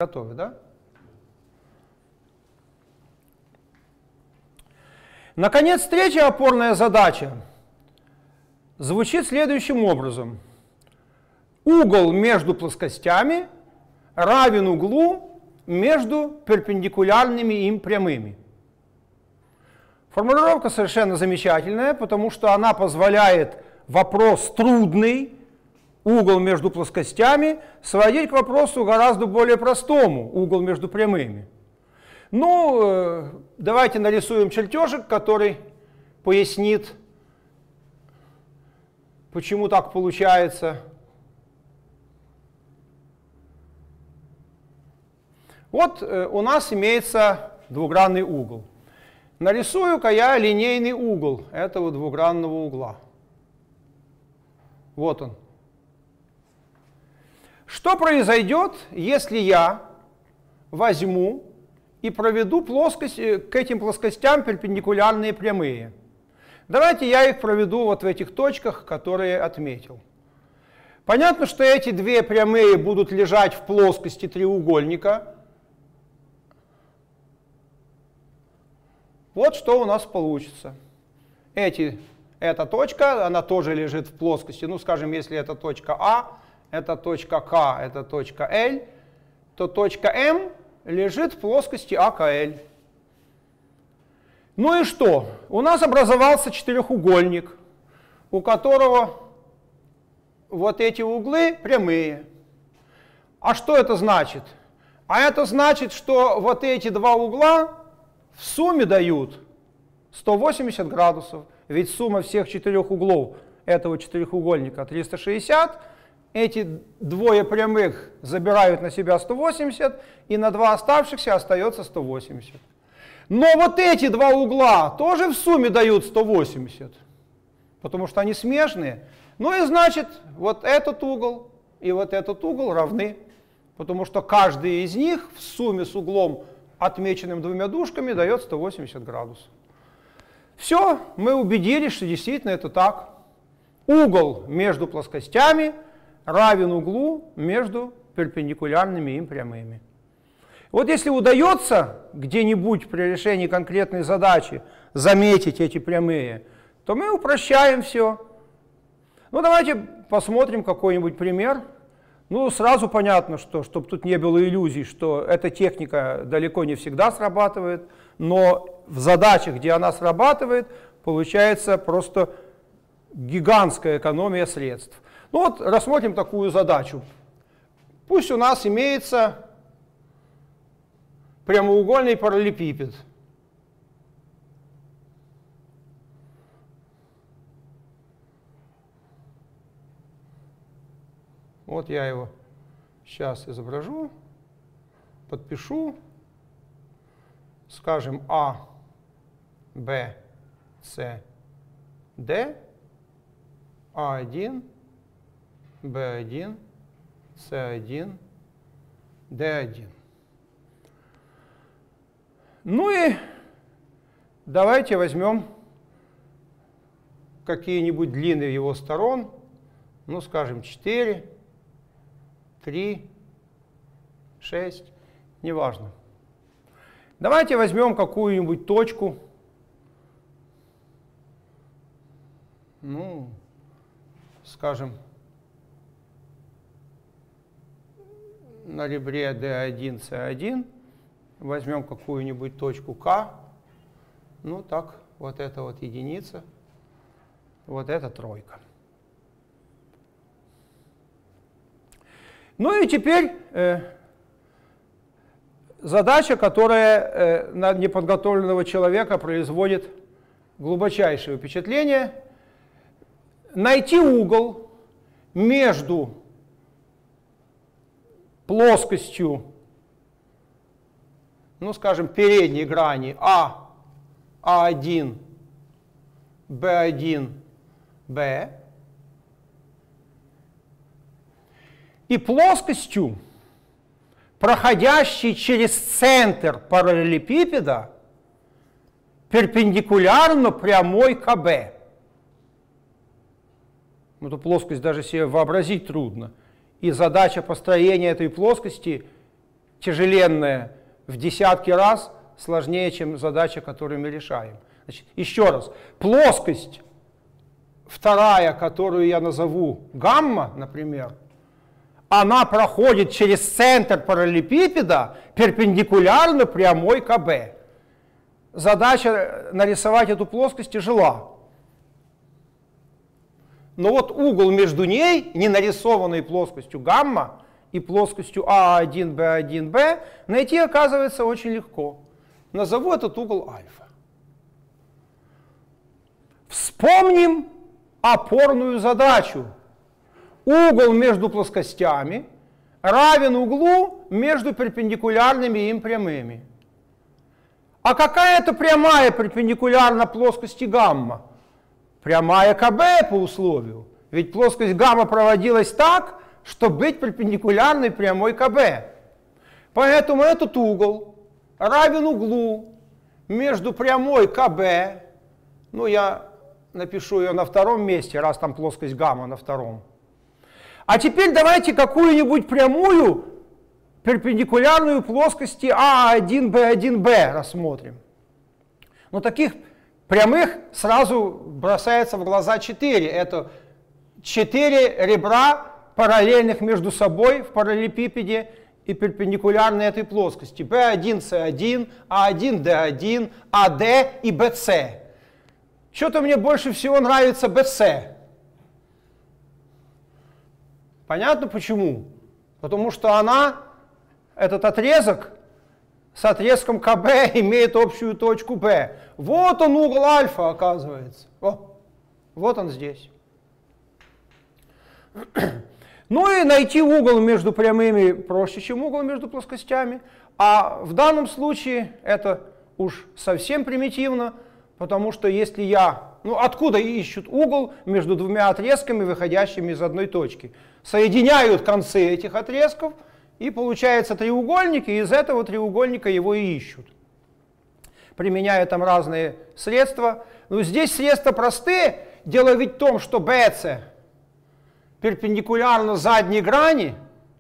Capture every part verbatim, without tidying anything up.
Готовы, да? Наконец, третья опорная задача звучит следующим образом. Угол между плоскостями равен углу между перпендикулярными им прямыми. Формулировка совершенно замечательная, потому что она позволяет вопрос трудный, угол между плоскостями, сводить к вопросу гораздо более простому, угол между прямыми. Ну, давайте нарисуем чертежик, который пояснит, почему так получается. Вот у нас имеется двугранный угол. Нарисую-ка я линейный угол этого двугранного угла. Вот он. Что произойдет, если я возьму и проведу плоскость, к этим плоскостям перпендикулярные прямые? Давайте я их проведу вот в этих точках, которые отметил. Понятно, что эти две прямые будут лежать в плоскости треугольника. Вот что у нас получится. Эти, эта точка, она тоже лежит в плоскости. Ну, скажем, если это точка А, это точка К, это точка Л, то точка М лежит в плоскости А К Л. Ну и что? У нас образовался четырехугольник, у которого вот эти углы прямые. А что это значит? А это значит, что вот эти два угла в сумме дают сто восемьдесят градусов, ведь сумма всех четырех углов этого четырехугольника триста шестьдесят, эти двое прямых забирают на себя сто восемьдесят, и на два оставшихся остается сто восемьдесят. Но вот эти два угла тоже в сумме дают сто восемьдесят, потому что они смежные. Ну и значит, вот этот угол и вот этот угол равны, потому что каждый из них в сумме с углом, отмеченным двумя дужками, дает сто восемьдесят градусов. Все, мы убедились, что действительно это так. Угол между плоскостями равен углу между перпендикулярными им прямыми. Вот если удается где-нибудь при решении конкретной задачи заметить эти прямые, то мы упрощаем все. Ну давайте посмотрим какой-нибудь пример. Ну, сразу понятно, что, чтобы тут не было иллюзий, что эта техника далеко не всегда срабатывает, но в задачах, где она срабатывает, получается просто гигантская экономия средств. Ну вот, рассмотрим такую задачу. Пусть у нас имеется прямоугольный параллелепипед. Вот я его сейчас изображу, подпишу, скажем А, Б, С, Д, А один, Б один, С один, Д один. Ну и давайте возьмем какие-нибудь длины его сторон, ну, скажем, четыре, три, шесть, неважно. Давайте возьмем какую-нибудь точку, ну, скажем, на ребре Д один, С один, возьмем какую-нибудь точку К, ну так, вот это вот единица, вот это тройка. Ну и теперь э, задача, которая э, на неподготовленного человека производит глубочайшее впечатление. Найти угол между плоскостью, ну скажем, передней грани А, А1, Б1, Б, и плоскостью, проходящей через центр параллелепипеда, перпендикулярно прямой КБ. Эту плоскость даже себе вообразить трудно. И задача построения этой плоскости тяжеленная в десятки раз сложнее, чем задача, которую мы решаем. Значит, еще раз, плоскость вторая, которую я назову гамма, например, она проходит через центр параллелепипеда перпендикулярно прямой КБ. Задача нарисовать эту плоскость тяжела. Но вот угол между ней, не нарисованной плоскостью гамма, и плоскостью А один, Б один, Б, найти оказывается очень легко. Назову этот угол альфа. Вспомним опорную задачу. Угол между плоскостями равен углу между перпендикулярными им прямыми. А какая это прямая перпендикулярна плоскости гамма? Прямая КБ по условию. Ведь плоскость гамма проводилась так, чтобы быть перпендикулярной прямой КБ. Поэтому этот угол равен углу между прямой КБ, ну я напишу ее на втором месте, раз там плоскость гамма на втором. А теперь давайте какую-нибудь прямую перпендикулярную плоскости А один, Б один, Б рассмотрим. Но таких прямых сразу бросается в глаза четыре. Это четыре ребра, параллельных между собой в параллелепипеде и перпендикулярны этой плоскости. Б один, С один, А один, Д один, АД и БС. Что-то мне больше всего нравится БС. Понятно почему? Потому что она, этот отрезок, с отрезком КБ имеет общую точку Б. Вот он угол альфа, оказывается. О, вот он здесь. Ну и найти угол между прямыми проще, чем угол между плоскостями. А в данном случае это уж совсем примитивно, потому что если я... Ну откуда ищут угол между двумя отрезками, выходящими из одной точки? Соединяют концы этих отрезков, и получается треугольник, и из этого треугольника его и ищут. Применяя там разные средства. Но здесь средства простые. Дело ведь в том, что бэ цэ перпендикулярно задней грани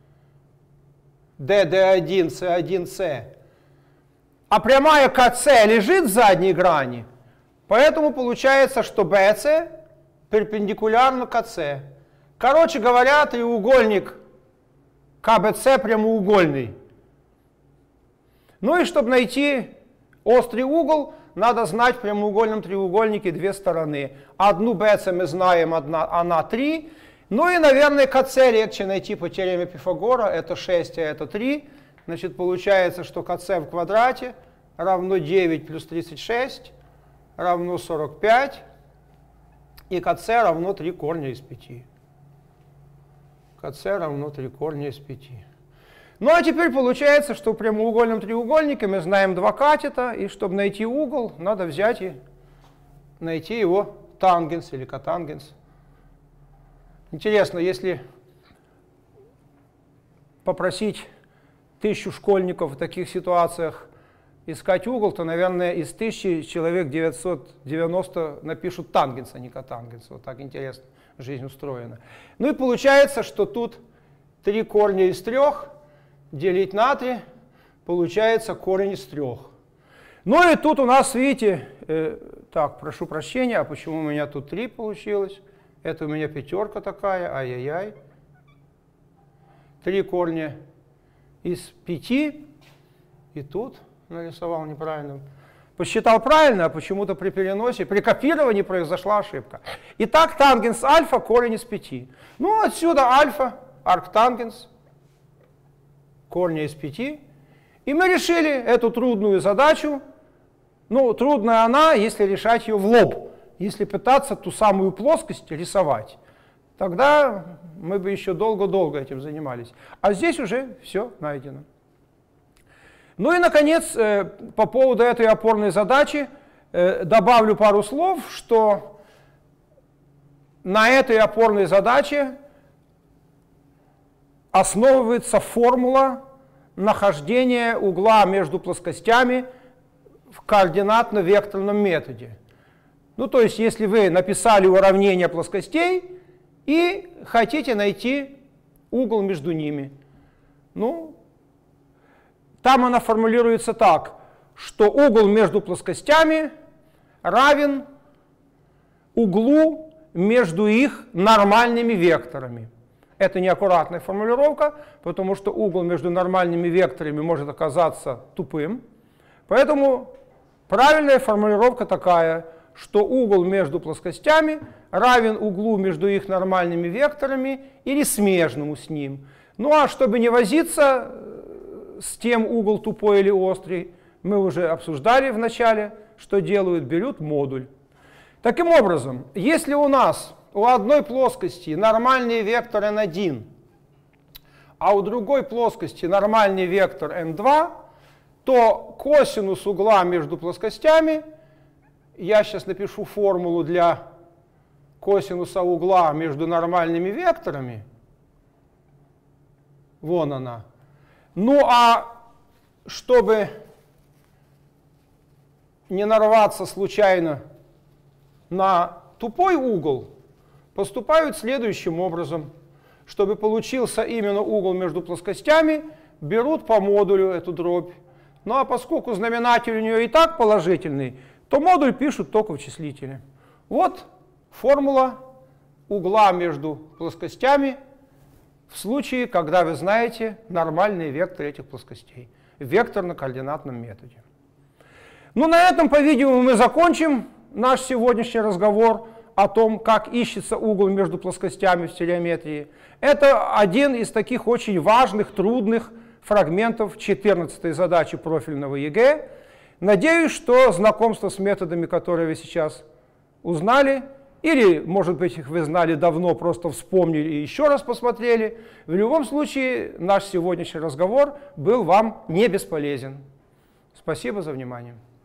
дэ дэ один, С один, С, а прямая ка цэ лежит в задней грани, поэтому получается, что бэ цэ перпендикулярно ка цэ. Короче говоря, треугольник ка бэ цэ прямоугольный. Ну и чтобы найти острый угол, надо знать в прямоугольном треугольнике две стороны. Одну бэ цэ мы знаем, одна, она три. Ну и, наверное, ка цэ легче найти по теореме Пифагора. Это шесть, а это три. Значит, получается, что ка цэ в квадрате равно девять плюс тридцать шесть равно сорок пять. И ка цэ равно три корня из пяти. ка цэ равно три корня из пяти. Ну а теперь получается, что в прямоугольном треугольнике мы знаем два катета, и чтобы найти угол, надо взять и найти его тангенс или котангенс. Интересно, если попросить тысячу школьников в таких ситуациях искать угол, то, наверное, из тысячи человек девятьсот девяносто напишут тангенс, а не котангенс. Вот так интересно жизнь устроена. Ну и получается, что тут три корня из трех делить на три, получается корень из трех. Ну и тут у нас, видите, э, так, прошу прощения, а почему у меня тут три получилось? Это у меня пятерка такая, ай-яй-яй. Три корня из пяти, и тут нарисовал неправильно. Посчитал правильно, а почему-то при переносе, при копировании произошла ошибка. Итак, тангенс альфа корень из пяти. Ну, отсюда альфа, арктангенс, корня из пяти. И мы решили эту трудную задачу. Ну, трудная она, если решать ее в лоб, если пытаться ту самую плоскость рисовать. Тогда мы бы еще долго-долго этим занимались. А здесь уже все найдено. Ну и, наконец, по поводу этой опорной задачи добавлю пару слов, что на этой опорной задаче основывается формула нахождения угла между плоскостями в координатно-векторном методе. Ну, то есть, если вы написали уравнение плоскостей и хотите найти угол между ними. Ну, Там она формулируется так, что угол между плоскостями равен углу между их нормальными векторами. Это неаккуратная формулировка, потому что угол между нормальными векторами может оказаться тупым. Поэтому правильная формулировка такая, что угол между плоскостями равен углу между их нормальными векторами или смежному с ним. Ну а чтобы не возиться с тем, угол тупой или острый, мы уже обсуждали в начале, что делают, берут модуль. Таким образом, если у нас у одной плоскости нормальный вектор эн один, а у другой плоскости нормальный вектор эн два, то косинус угла между плоскостями, я сейчас напишу формулу для косинуса угла между нормальными векторами, вон она. Ну а чтобы не нарваться случайно на тупой угол, поступают следующим образом. Чтобы получился именно угол между плоскостями, берут по модулю эту дробь. Ну а поскольку знаменатель у нее и так положительный, то модуль пишут только в числителе. Вот формула угла между плоскостями в случае, когда вы знаете нормальные векторы этих плоскостей в векторно-координатном методе. Ну, на этом, по-видимому, мы закончим наш сегодняшний разговор о том, как ищется угол между плоскостями в стереометрии. Это один из таких очень важных, трудных фрагментов четырнадцатой задачи профильного ЕГЭ. Надеюсь, что знакомство с методами, которые вы сейчас узнали, или, может быть, их вы знали давно, просто вспомнили и еще раз посмотрели, в любом случае наш сегодняшний разговор был вам не бесполезен. Спасибо за внимание.